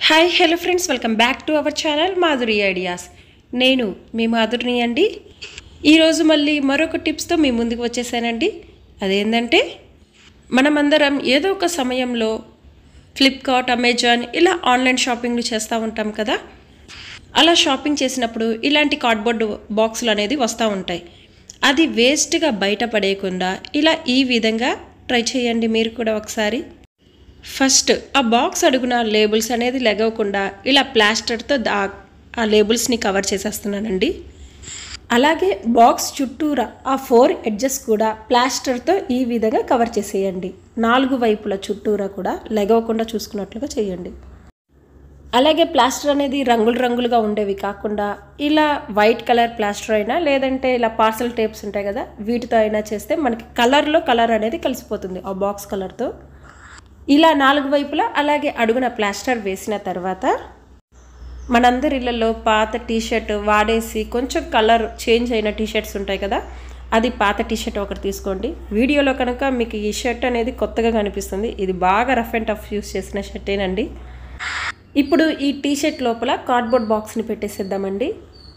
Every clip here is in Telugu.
Hi hello friends, welcome back to our channel Madhuri ideas. నేను మీ మాధురిని అండి. ఈరోజు మళ్ళీ మరొక టిప్స్తో మీ ముందుకు వచ్చేసానండి. అదేంటంటే మనమందరం ఏదో ఒక సమయంలో ఫ్లిప్కార్ట్, అమెజాన్ ఇలా ఆన్లైన్ షాపింగ్లు చేస్తూ ఉంటాం కదా. అలా షాపింగ్ చేసినప్పుడు ఇలాంటి కార్డ్బోర్డ్ బాక్సులు అనేది వస్తూ ఉంటాయి. అది వేస్ట్గా బయటపడేయకుండా ఇలా ఈ విధంగా ట్రై చేయండి మీరు కూడా ఒకసారి. ఫస్ట్ ఆ బాక్స్ అడుగున లేబుల్స్ అనేది లెగవకుండా ఇలా ప్లాస్టర్తో ఆ లేబుల్స్ని కవర్ చేసేస్తున్నానండి. అలాగే బాక్స్ చుట్టూరా ఆ 4 ఎడ్జెస్ కూడా ప్లాస్టర్తో ఈ విధంగా కవర్ చేసేయండి. 4 వైపుల చుట్టూరా కూడా లెగవకుండా చూసుకున్నట్లుగా చేయండి. అలాగే ప్లాస్టర్ అనేది రంగులుగా ఉండేవి కాకుండా ఇలా వైట్ కలర్ ప్లాస్టర్ అయినా లేదంటే ఇలా పార్సల్ టేప్స్ ఉంటాయి కదా, వీటితో అయినా చేస్తే మనకి కలర్ అనేది కలిసిపోతుంది ఆ బాక్స్ కలర్తో. ఇలా 4 వైపులా అలాగే అడుగున ప్లాస్టర్ వేసిన తర్వాత మనందరి ఇళ్ళల్లో పాత టీషర్ట్ వాడేసి కొంచెం కలర్ చేంజ్ అయిన టీషర్ట్స్ ఉంటాయి కదా, అది పాత టీషర్ట్ ఒకటి తీసుకోండి. వీడియోలో కనుక మీకు ఈ షర్ట్ అనేది కొత్తగా కనిపిస్తుంది. ఇది బాగా రఫ్ అండ్ టఫ్ యూస్ చేసిన షర్టేనండి. ఇప్పుడు ఈ టీషర్ట్ లోపల కార్డ్బోర్డ్ బాక్స్ని పెట్టేసేద్దామండి.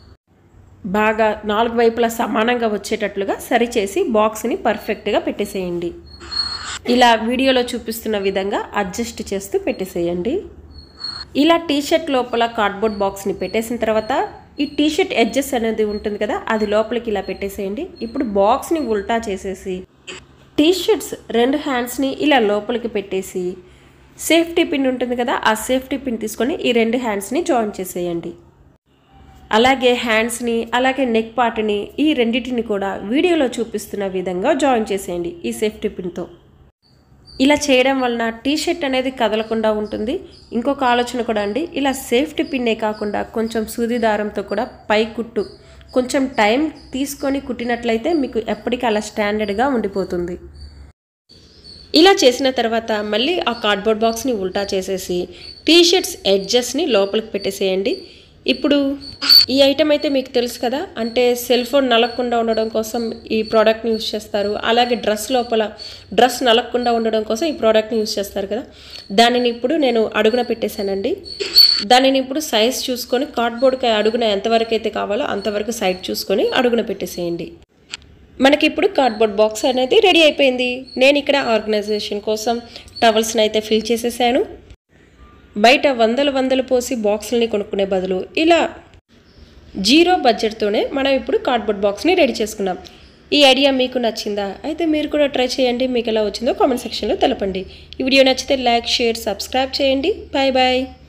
బాగా 4 వైపులా సమానంగా వచ్చేటట్లుగా సరిచేసి బాక్స్ని పర్ఫెక్ట్గా పెట్టేసేయండి. ఇలా వీడియోలో చూపిస్తున్న విధంగా అడ్జస్ట్ చేస్తూ పెట్టేసేయండి. ఇలా టీషర్ట్ లోపల కార్డ్బోర్డ్ బాక్స్ని పెట్టేసిన తర్వాత ఈ టీషర్ట్ ఎడ్జెస్ అనేది ఉంటుంది కదా, అది లోపలికి ఇలా పెట్టేసేయండి. ఇప్పుడు బాక్స్ని ఉల్టా చేసేసి టీషర్ట్స్ 2 హ్యాండ్స్ని ఇలా లోపలికి పెట్టేసి సేఫ్టీ పిన్ ఉంటుంది కదా, ఆ సేఫ్టీ పిన్ తీసుకొని ఈ 2 హ్యాండ్స్ని జాయిన్ చేసేయండి. అలాగే హ్యాండ్స్ని అలాగే నెక్ పార్ట్ని ఈ రెండింటిని కూడా వీడియోలో చూపిస్తున్న విధంగా జాయిన్ చేసేయండి ఈ సేఫ్టీ పిన్తో. ఇలా చేయడం వలన టీషర్ట్ అనేది కదలకుండా ఉంటుంది. ఇంకొక ఆలోచన కూడా అండి, ఇలా సేఫ్టీ పిన్నే కాకుండా కొంచెం సూది దారంతో కూడా పై కుట్టు కొంచెం టైం తీసుకొని కుట్టినట్లయితే మీకు ఎప్పటికీ అలా స్టాండర్డ్గా ఉండిపోతుంది. ఇలా చేసిన తర్వాత మళ్ళీ ఆ కార్డ్బోర్డ్ బాక్స్ని ఉల్టా చేసేసి టీషర్ట్స్ ఎడ్జెస్ని లోపలికి పెట్టేసేయండి. ఇప్పుడు ఈ ఐటెం అయితే మీకు తెలుసు కదా, అంటే సెల్ ఫోన్ నలగకుండా ఉండడం కోసం ఈ ప్రోడక్ట్ని యూస్ చేస్తారు. అలాగే డ్రెస్ నలగకుండా ఉండడం కోసం ఈ ప్రోడక్ట్ని యూస్ చేస్తారు కదా, దానిని ఇప్పుడు నేను అడుగున పెట్టేశానండి. దానిని ఇప్పుడు సైజ్ చూసుకొని కార్డ్బోర్డ్కి అడుగున ఎంతవరకు అయితే కావాలో అంతవరకు సైజ్ చూసుకొని అడుగున పెట్టేసేయండి. మనకి ఇప్పుడు కార్డ్బోర్డ్ బాక్స్ అనేది రెడీ అయిపోయింది. నేను ఇక్కడ ఆర్గనైజేషన్ కోసం టవల్స్ని అయితే ఫిల్ చేసేసాను. బయట వందలు పోసి బాక్సులని కొనుక్కునే బదులు ఇలా 0 బడ్జెట్తోనే మనం ఇప్పుడు కార్డ్బోర్డ్ బాక్స్ని రెడీ చేసుకున్నాం. ఈ ఐడియా మీకు నచ్చిందా? అయితే మీరు కూడా ట్రై చేయండి. మీకు ఎలా వచ్చిందో కామెంట్ సెక్షన్లో తెలపండి. ఈ వీడియో నచ్చితే లైక్, షేర్, సబ్స్క్రైబ్ చేయండి. Bye bye.